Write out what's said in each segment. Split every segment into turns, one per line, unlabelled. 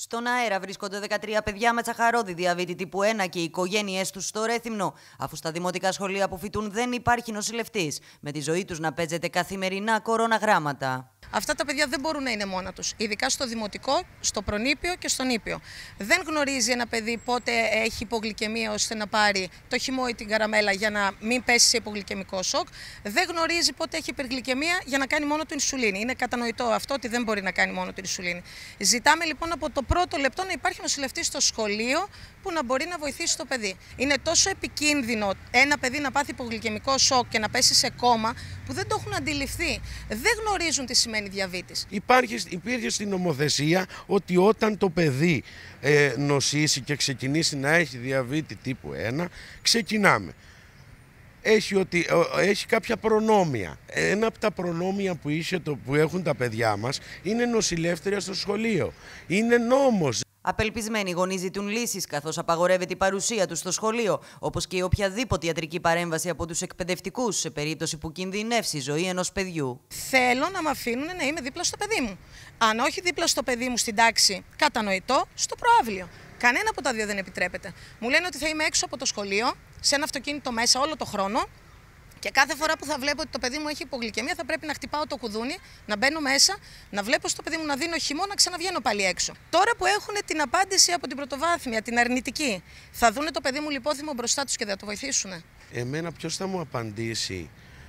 Στον αέρα βρίσκονται 13 παιδιά με τσαχαρόδι διαβήτη τύπου 1 και οι οικογένειές τους στο Ρέθυμνο, αφού στα δημοτικά σχολεία που φοιτούν δεν υπάρχει νοσηλευτής, με τη ζωή τους να παίζεται καθημερινά κοροναγράμματα.
Αυτά τα παιδιά δεν μπορούν να είναι μόνα τους, ειδικά στο δημοτικό, στο προνήπιο και στον ήπιο. Δεν γνωρίζει ένα παιδί πότε έχει υπογλυκαιμία ώστε να πάρει το χυμό ή την καραμέλα για να μην πέσει σε υπογλυκαιμικό σοκ. Δεν γνωρίζει πότε έχει υπεργλυκαιμία για να κάνει μόνο την ινσουλίνη. Είναι κατανοητό αυτό ότι δεν μπορεί να κάνει μόνο την ινσουλίνη. Ζητάμε λοιπόν από το πρώτο λεπτό να υπάρχει νοσηλευτής στο σχολείο που να μπορεί να βοηθήσει το παιδί. Είναι τόσο επικίνδυνο ένα παιδί να πάθει υπογλυκαιμικό σοκ και να πέσει σε κόμμα που δεν το έχουν αντιληφθεί. Δεν γνωρίζουν τι σημαίνει διαβήτης.
Υπήρχε στην νομοθεσία ότι όταν το παιδί νοσήσει και ξεκινήσει να έχει διαβήτη τύπου 1, ξεκινάμε. Έχει κάποια προνόμια. Ένα από τα προνόμια που έχουν τα παιδιά μας είναι νοσηλεύτρια στο σχολείο. Είναι νόμος.
Απελπισμένοι οι γονείς ζητούν λύσεις, καθώς απαγορεύεται η παρουσία τους στο σχολείο, όπως και η οποιαδήποτε ιατρική παρέμβαση από τους εκπαιδευτικούς σε περίπτωση που κινδυνεύσει η ζωή ενός παιδιού.
Θέλω να με αφήνουν να είμαι δίπλα στο παιδί μου. Αν όχι δίπλα στο παιδί μου στην τάξη, κατανοητό, στο προαύλιο. Κανένα από τα δύο δεν επιτρέπεται. Μου λένε ότι θα είμαι έξω από το σχολείο, σε ένα αυτοκίνητο μέσα όλο το χρόνο. Και κάθε φορά που θα βλέπω ότι το παιδί μου έχει υπογλυκαιμία, θα πρέπει να χτυπάω το κουδούνι, να μπαίνω μέσα, να βλέπω στο παιδί μου να δίνω χυμό, να ξαναβγαίνω πάλι έξω. Τώρα που έχουν την απάντηση από την πρωτοβάθμια, την αρνητική, θα δούνε το παιδί μου λιπόθυμο μπροστά τους και θα το βοηθήσουν.
Εμένα ποιος θα μου απαντήσει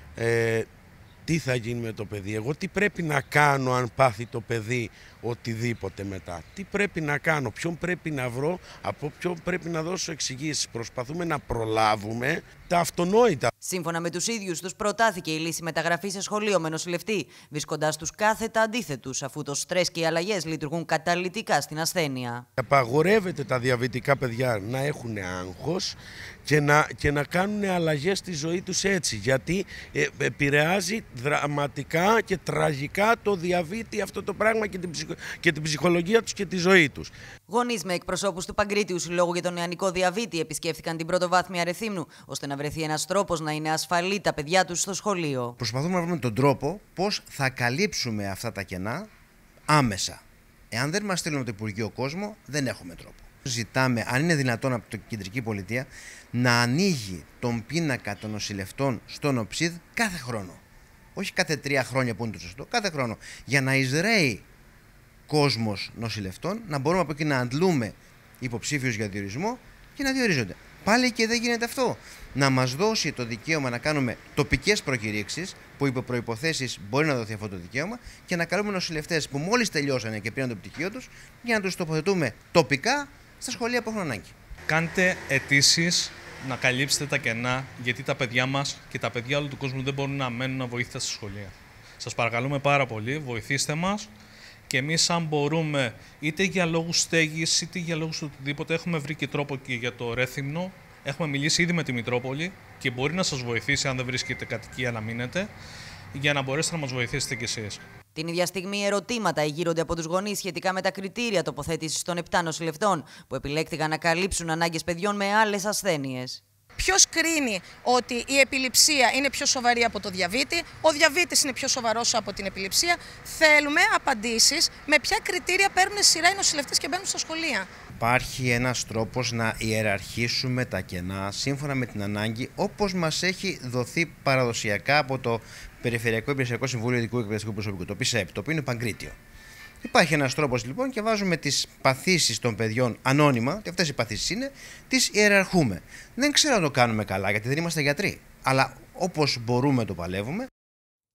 τι θα γίνει με το παιδί, εγώ τι πρέπει να κάνω αν πάθει το παιδί οτιδήποτε μετά, τι πρέπει να κάνω, ποιον πρέπει να βρω, από ποιον πρέπει να δώσω εξηγήσεις. Προσπαθούμε να προλάβουμε τα αυτονόητα.
Σύμφωνα με τους ίδιους τους προτάθηκε η λύση μεταγραφή σε σχολείο με νοσηλευτή, βρίσκοντας τους κάθετα αντίθετους, αφού το στρες και οι αλλαγές λειτουργούν καταλυτικά στην ασθένεια.
Απαγορεύεται τα διαβητικά παιδιά να έχουν άγχος και να κάνουν αλλαγές στη ζωή τους έτσι, γιατί επηρεάζει δραματικά και τραγικά το διαβήτη αυτό το πράγμα και την ψυχολογία τους και τη ζωή τους.
Γονείς με εκπροσώπους του Παγκρίτιου Συλλόγου για τον Νεανικό Διαβήτη επισκέφθηκαν την πρωτοβάθμια Ρεθύμνου, ώστε να βρεθεί ένας τρόπος να είναι ασφαλή τα παιδιά τους στο σχολείο.
Προσπαθούμε να βρούμε τον τρόπο πώς θα καλύψουμε αυτά τα κενά άμεσα. Εάν δεν μας στείλουν από το Υπουργείο κόσμο, δεν έχουμε τρόπο. Ζητάμε, αν είναι δυνατόν, από την Κεντρική Πολιτεία να ανοίγει τον πίνακα των νοσηλευτών στον ΟΨΙΔ κάθε χρόνο. Όχι κάθε 3 χρόνια που είναι το σωστό, κάθε χρόνο. Για να εισραίει κόσμος νοσηλευτών, να μπορούμε από εκεί να αντλούμε υποψήφιους για διορισμό και να διορίζονται. Πάλι και δεν γίνεται αυτό. Να μας δώσει το δικαίωμα να κάνουμε τοπικές προκηρύξεις, που υπό προϋποθέσεις μπορεί να δοθεί αυτό το δικαίωμα, και να καλούμε νοσηλευτές που μόλις τελειώσανε και πήραν το πτυχίο τους, για να τους τοποθετούμε τοπικά στα σχολεία που έχουν ανάγκη.
Κάντε αιτήσεις να καλύψετε τα κενά, γιατί τα παιδιά μας και τα παιδιά όλου του κόσμου δεν μπορούν να μένουν να βοηθήσετε στα σχολεία. Σας παρακαλούμε πάρα πολύ, βοηθήστε μας. Και εμείς, αν μπορούμε, είτε για λόγους στέγης, είτε για λόγους οτιδήποτε, έχουμε βρει και τρόπο και για το Ρέθυμνο. Έχουμε μιλήσει ήδη με τη Μητρόπολη και μπορεί να σας βοηθήσει, αν δεν βρίσκετε κατοικία, να μείνετε, για να μπορέσετε να μας βοηθήσετε κι εσείς.
Την ίδια στιγμή ερωτήματα εγείρονται από τους γονείς σχετικά με τα κριτήρια τοποθέτησης των 7 νοσηλευτών που επιλέχθηκαν να καλύψουν ανάγκες παιδιών με άλλες ασθένειες.
Ποιος κρίνει ότι η επιληψία είναι πιο σοβαρή από το διαβήτη, ο διαβήτης είναι πιο σοβαρός από την επιληψία? Θέλουμε απαντήσεις με ποια κριτήρια παίρνουν σειρά οι νοσηλευτές και μπαίνουν στα σχολεία.
Υπάρχει ένας τρόπος να ιεραρχήσουμε τα κενά σύμφωνα με την ανάγκη, όπως μας έχει δοθεί παραδοσιακά από το Περιφερειακό Υπηρεσιακό Συμβούλιο Ειδικού Εκπαιδευτικού Προσωπικού, το ΠΙΣΕΠ, το οποίο είναι Παγκρίτιο. Υπάρχει ένας τρόπος λοιπόν και βάζουμε τις παθήσεις των παιδιών ανώνυμα, και αυτές οι παθήσεις είναι, τις ιεραρχούμε. Δεν ξέρω αν το κάνουμε καλά, γιατί δεν είμαστε γιατροί, αλλά όπως μπορούμε το παλεύουμε.